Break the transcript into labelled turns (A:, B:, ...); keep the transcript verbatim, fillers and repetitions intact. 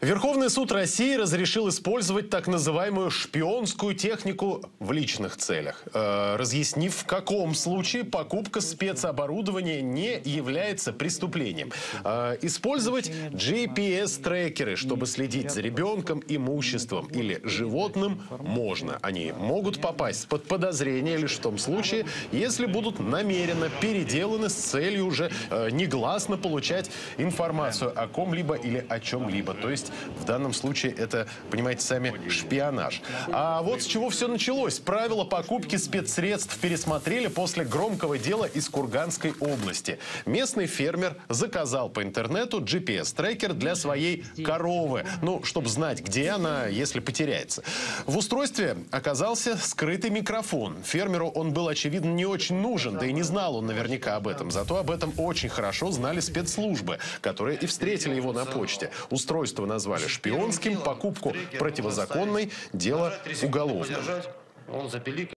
A: Верховный суд России разрешил использовать так называемую шпионскую технику в личных целях, э, разъяснив, в каком случае покупка спецоборудования не является преступлением. Э, использовать джи пи эс-трекеры, чтобы следить за ребенком, имуществом или животным, можно. Они могут попасть под подозрение лишь в том случае, если будут намеренно переделаны с целью уже э, негласно получать информацию о ком-либо или о чем-либо. То есть в данном случае это, понимаете сами, шпионаж. А вот с чего все началось. Правила покупки спецсредств пересмотрели после громкого дела из Курганской области. Местный фермер заказал по интернету джи пи эс-трекер для своей коровы. Ну, чтобы знать, где она, если потеряется. В устройстве оказался скрытый микрофон. Фермеру он был, очевидно, не очень нужен, да и не знал он наверняка об этом. Зато об этом очень хорошо знали спецслужбы, которые и встретили его на почте. Устройство назвали шпионским, покупку противозаконной, дело уголовное.